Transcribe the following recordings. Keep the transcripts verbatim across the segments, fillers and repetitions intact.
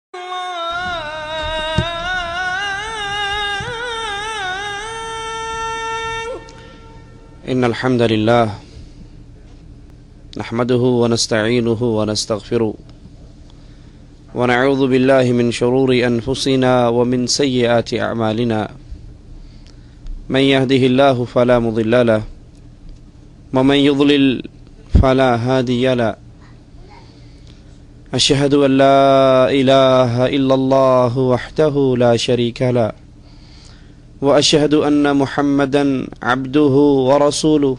إن الحمد لله نحمده ونستعينه ونستغفره ونعوذ بالله من شرور أنفسنا ومن سيئات أعمالنا من يهده الله فلا مضل له ومن يضلل فلا هادي له أشهد أن لا إله إلا الله وحده لا شريك له وأشهد أن محمدا عبده ورسوله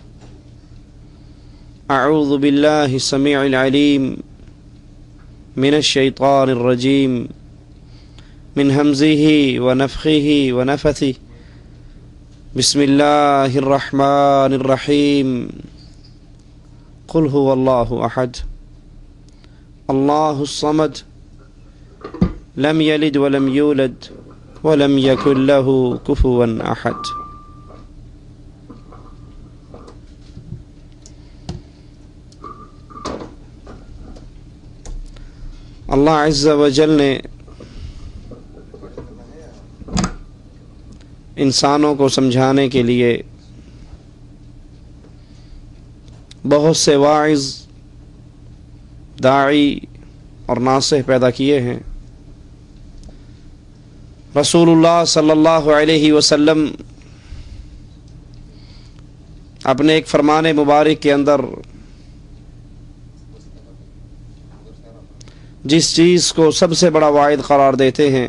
أعوذ بالله السميع العليم من الشيطان الرجيم من همزه ونفخه ونفثه بسم الله الرحمن الرحيم قل هو الله أحد الله الصمد لم يلد ولم يولد ولم يكن له كفوا أحد اللہ عز و جل نے انسانوں کو سمجھانے کے لیے بہت سے واعظ، داعی اور ناصح پیدا کیے ہیں۔ رسول اللہ صلی اللہ علیہ وسلم اپنے ایک فرمان مبارک کے اندر جس چیز کو سب سے بڑا واعظ قرار دیتے ہیں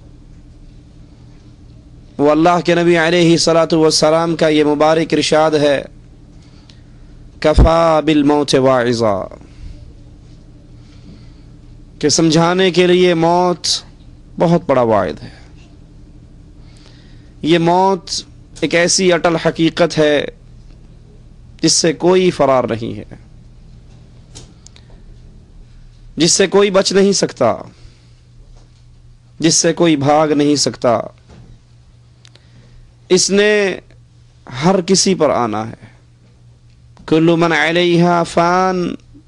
وہ اللہ کے نبی علیہ الصلاۃ والسلام کا یہ مبارک ارشاد ہے، کفا بالموت واعظا، کہ سمجھانے کے لیے موت بہت بڑا واعظ ہے۔ یہ موت ایک ایسی اٹل حقیقت ہے جس سے کوئی فرار نہیں ہے، جس سے کوئی بچ نہیں سکتا، جس سے کوئی بھاگ نہیں سکتا۔ اس نے ہر کسی پر آنا ہے۔ کل من علیہا فان،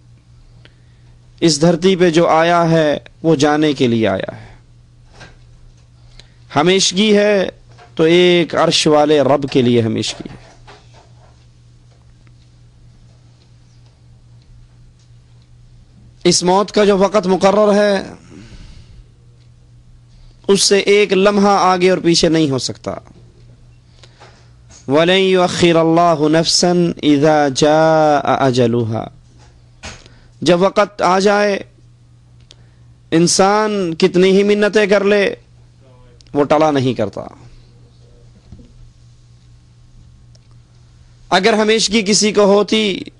اس دھرتی پہ جو آیا ہے وہ جانے کے لیے آیا ہے۔ ہمیشگی ہے تو ایک عرش والے رب کے لیے ہمیشگی ہے۔ اس موت کا جو وقت مقرر ہے اس سے ایک لمحہ آگے اور پیچھے نہیں ہو سکتا۔ وَلَن يُؤَخِّرَ اللَّهُ نَفْسًا إِذَا جَاءَ أَجَلُهَا، جب وقت آ جائے انسان کتنی ہی منتیں کر لے وہ ٹلا نہیں کرتا۔ اگر ہمیشگی کسی کو ہوتی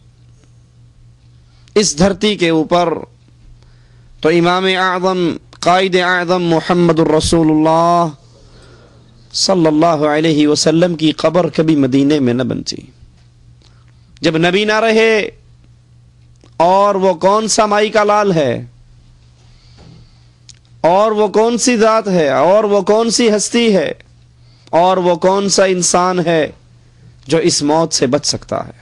اس دھرتی کے اوپر تو امام اعظم قائد اعظم محمد الرسول اللہ صلی اللہ علیہ وسلم کی قبر کبھی مدینے میں نہ بنتی۔ جب نبی نہ رہے اور وہ کون سا مائی کا لال ہے، اور وہ کون سی ذات ہے، اور وہ کون سی ہستی ہے، اور وہ کون سا انسان ہے جو اس موت سے بچ سکتا ہے؟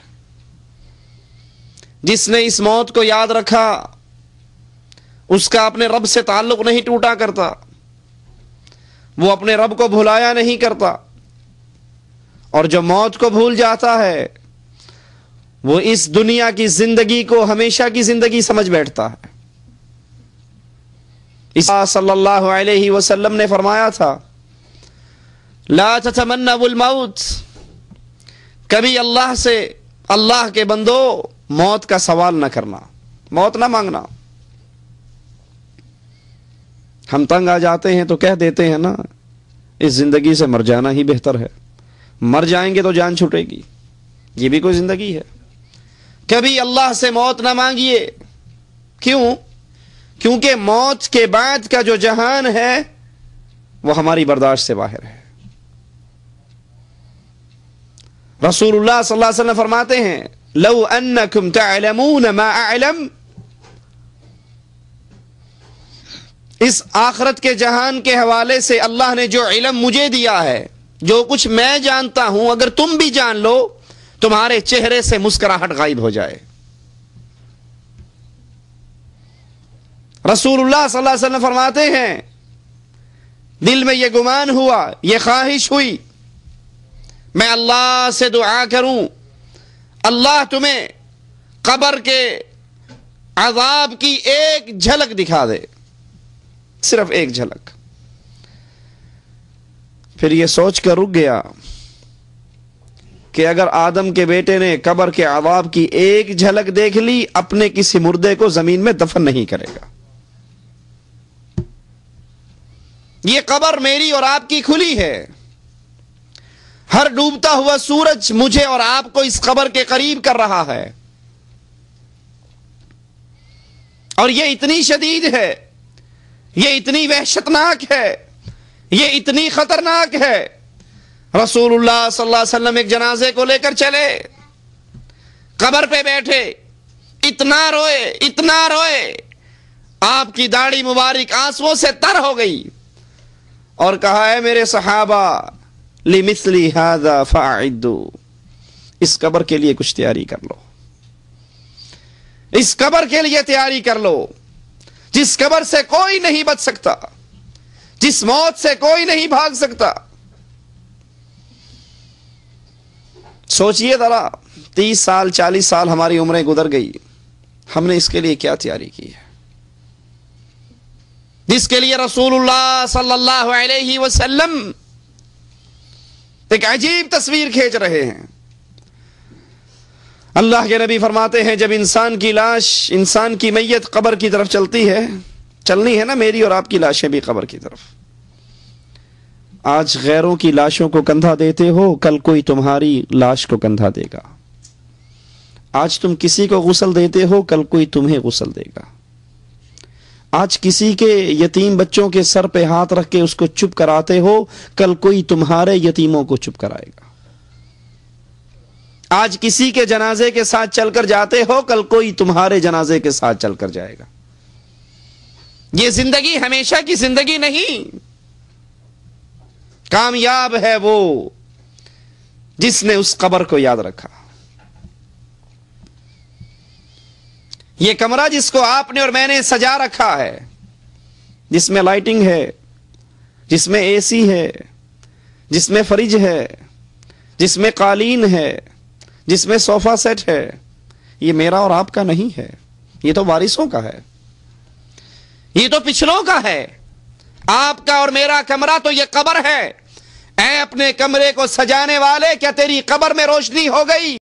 جس نے اس موت کو یاد رکھا اس کا اپنے رب سے تعلق نہیں ٹوٹا کرتا، وہ اپنے رب کو بھلایا نہیں کرتا، اور جو موت کو بھول جاتا ہے وہ اس دنیا کی زندگی کو ہمیشہ کی زندگی سمجھ بیٹھتا ہے۔ عیسیٰ صلی اللہ علیہ وسلم نے فرمایا تھا، لا تتمنوا الموت، کبھی اللہ سے، اللہ کے بندو موت کا سوال نہ کرنا، موت نہ مانگنا۔ ہم تنگ آ جاتے ہیں تو کہہ دیتے ہیں نا، اس زندگی سے مر جانا ہی بہتر ہے، مر جائیں گے تو جان چھوٹے گی، یہ بھی کوئی زندگی ہے؟ کبھی اللہ سے موت نہ مانگیے۔ کیوں؟ کیونکہ موت کے بعد کا جو جہان ہے وہ ہماری برداشت سے باہر ہے۔ رسول اللہ صلی اللہ علیہ وسلم فرماتے ہیں، لو انکم تعلمون ما اعلم، اس آخرت کے جہان کے حوالے سے اللہ نے جو علم مجھے دیا ہے، جو کچھ میں جانتا ہوں، اگر تم بھی جان لو تمہارے چہرے سے مسکراہٹ غائب ہو جائے۔ رسول اللہ صلی اللہ علیہ وسلم فرماتے ہیں دل میں یہ گمان ہوا، یہ خواہش ہوئی، میں اللہ سے دعا کروں اللہ تمہیں قبر کے عذاب کی ایک جھلک دکھا دے، صرف ایک جھلک۔ پھر یہ سوچ کر رک گیا کہ اگر آدم کے بیٹے نے قبر کے عذاب کی ایک جھلک دیکھ لی، اپنے کسی مردے کو زمین میں دفن نہیں کرے گا۔ یہ قبر میری اور آپ کی کھلی ہے، ہر ڈوبتا ہوا سورج مجھے اور آپ کو اس قبر کے قریب کر رہا ہے، اور یہ اتنی شدید ہے، یہ اتنی وحشتناک ہے، یہ اتنی خطرناک ہے۔ رسول اللہ صلی اللہ علیہ وسلم ایک جنازے کو لے کر چلے، قبر پہ بیٹھے، اتنا روئے اتنا روئے، آپ کی داڑھی مبارک آنسوؤں سے تر ہو گئی، اور کہا ہے میرے صحابہ لِمِثْلِ هَذَا فَأَعِدُّوا، اس قبر کے لیے کچھ تیاری کر لو، اس قبر کے لیے تیاری کر لو، جس قبر سے کوئی نہیں بچ سکتا، جس موت سے کوئی نہیں بھاگ سکتا۔ سوچئے ذرا، تیس سال چالیس سال ہماری عمریں گزر گئی، ہم نے اس کے لیے کیا تیاری کی ہے، جس کے لیے رسول اللہ صلی اللہ علیہ وسلم ایک عجیب تصویر کھینچ رہے ہیں۔ اللہ کے نبی فرماتے ہیں جب انسان کی لاش، انسان کی میت قبر کی طرف چلتی ہے، چلنی ہے نا میری اور آپ کی لاشیں بھی قبر کی طرف۔ آج غیروں کی لاشوں کو کندھا دیتے ہو، کل کوئی تمہاری لاش کو کندھا دے گا۔ آج تم کسی کو غسل دیتے ہو، کل کوئی تمہیں غسل دے گا۔ آج کسی کے یتیم بچوں کے سر پہ ہاتھ رکھ کے اس کو چپ کراتے ہو، کل کوئی تمہارے یتیموں کو چپ کرائے گا۔ آج کسی کے جنازے کے ساتھ چل کر جاتے ہو، کل کوئی تمہارے جنازے کے ساتھ چل کر جائے گا۔ یہ زندگی ہمیشہ کی زندگی نہیں۔ کامیاب ہے وہ جس نے اس قبر کو یاد رکھا۔ یہ کمرہ جس کو آپ نے اور میں نے سجا رکھا ہے، جس میں لائٹنگ ہے، جس میں اے سی ہے، جس میں فریج ہے، جس میں قالین ہے، جس میں صوفہ سیٹ ہے، یہ میرا اور آپ کا نہیں ہے، یہ تو وارثوں کا ہے، یہ تو پچھلوں کا ہے۔ آپ کا اور میرا کمرہ تو یہ قبر ہے۔ اے اپنے کمرے کو سجانے والے، کیا تیری قبر میں روشنی ہو گئی؟